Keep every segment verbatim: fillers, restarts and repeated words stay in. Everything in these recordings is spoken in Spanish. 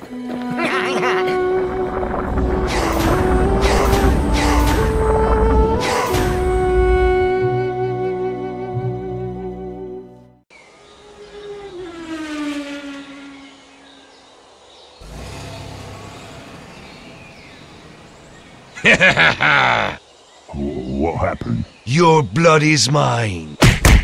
What happened? Your blood is mine.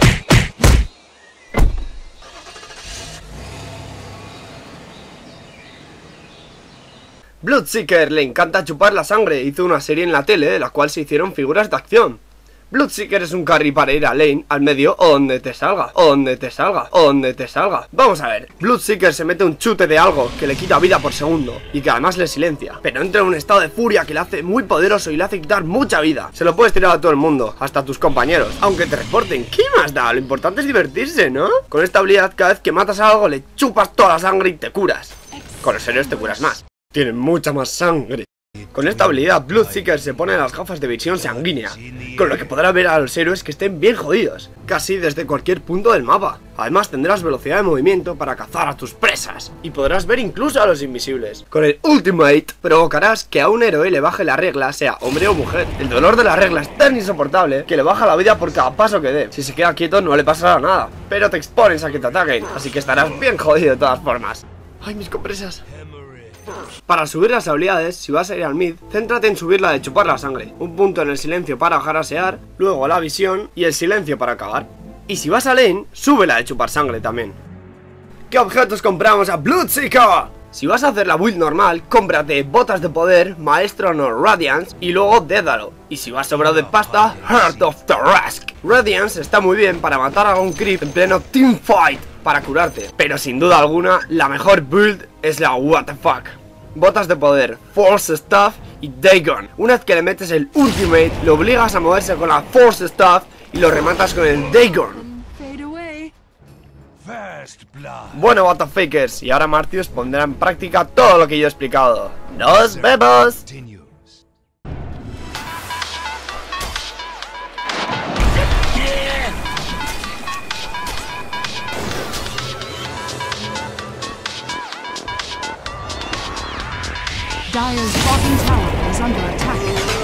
Bloodseeker le encanta chupar la sangre. Hizo una serie en la tele de la cual se hicieron figuras de acción. Bloodseeker es un carry para ir a lane, al medio o donde te salga, o donde te salga, o donde te salga. Vamos a ver, Bloodseeker se mete un chute de algo que le quita vida por segundo y que además le silencia, pero entra en un estado de furia que le hace muy poderoso y le hace quitar mucha vida. Se lo puedes tirar a todo el mundo, hasta a tus compañeros, aunque te reporten. ¿Qué más da? Lo importante es divertirse, ¿no? Con esta habilidad, cada vez que matas a algo le chupas toda la sangre y te curas. Con los héroes te curas más. Tienen mucha más sangre. Con esta habilidad, Bloodseeker se pone las gafas de visión sanguínea, con lo que podrá ver a los héroes que estén bien jodidos, casi desde cualquier punto del mapa. Además tendrás velocidad de movimiento para cazar a tus presas, y podrás ver incluso a los invisibles. Con el Ultimate, provocarás que a un héroe le baje la regla, sea hombre o mujer. El dolor de la regla es tan insoportable que le baja la vida por cada paso que dé. Si se queda quieto no le pasará nada, pero te expones a que te ataquen, así que estarás bien jodido de todas formas. ¡Ay, mis compresas! Para subir las habilidades, si vas a ir al mid, céntrate en subir la de chupar la sangre, un punto en el silencio para jarasear, luego la visión y el silencio para cagar. Y si vas a lane, sube la de chupar sangre también. ¿Qué objetos compramos a Bloodseeker? Si vas a hacer la build normal, cómprate botas de poder, maestro no Radiance y luego Dédalo. Y si vas sobrado de pasta, Heart of Tarrasque. Radiance está muy bien para matar a un creep en pleno teamfight, para curarte, pero sin duda alguna la mejor build es la what the fuck. Botas de poder, Force Staff y Dagon. Una vez que le metes el Ultimate, lo obligas a moverse con la Force Staff y lo rematas con el Dagon. Bueno, what the fakers, y ahora Martius pondrá en práctica todo lo que yo he explicado. ¡Nos vemos! Dire's bottom tower is under attack.